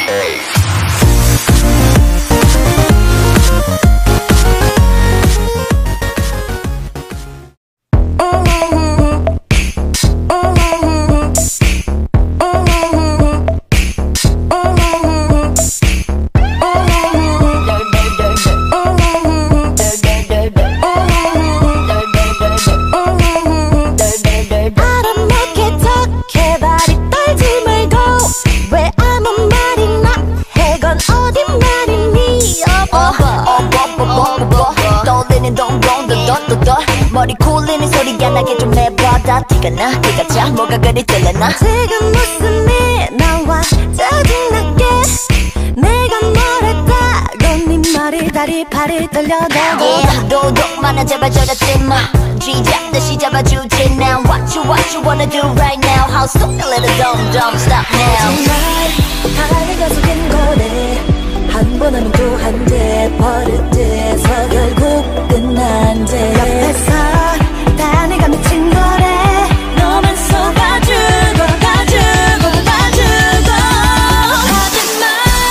머리 굴리는 소리가 나게 좀 내봐다 티가 나 티가 자 뭐가 그리 떨려나 지금 무슨 일 나와 짜증나게 내가 말했다고 네 말이 다리 팔이 떨려도 yeah, 도둑만아 제발 저러지마 쥐잡듯이 잡아주지 now what you wanna do right now How soon a little dumb stop now 정말 달리가 속인 거네 한 번 하면 또 한 대 버릇돼서 결국 끝난 대 옆에서 다 내가 미친 거래 너만 속아주고 가주고 가주고 하지마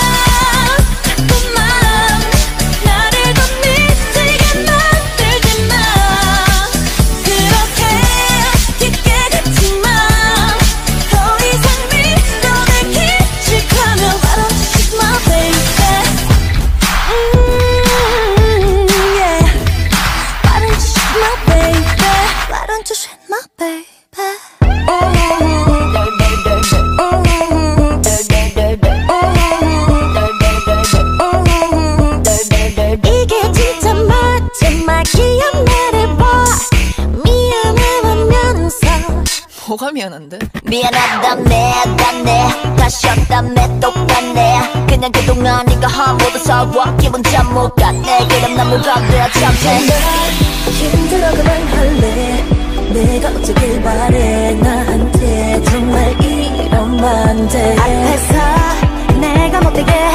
자꾸만 나를 더 미치게 만들지마 그렇게 깊게 걷지마 더 이상 미련을 기축하면 Why don't you shoot my baby Why don't you shoot my baby? 이게 진짜 마지막이야 말해봐 미안해하면서 뭐가 미안한데? 미안하다네 다시 왔다네 똑같네 그냥 그동안 네가 한 모두 서워 기분 참 못 갔네 그럼 난 뭐가 돼야 참해 힘들어 그만할래 내가 어쩌길 바래 나한테 정말 이러면 안 돼 앞에서 내가 못되게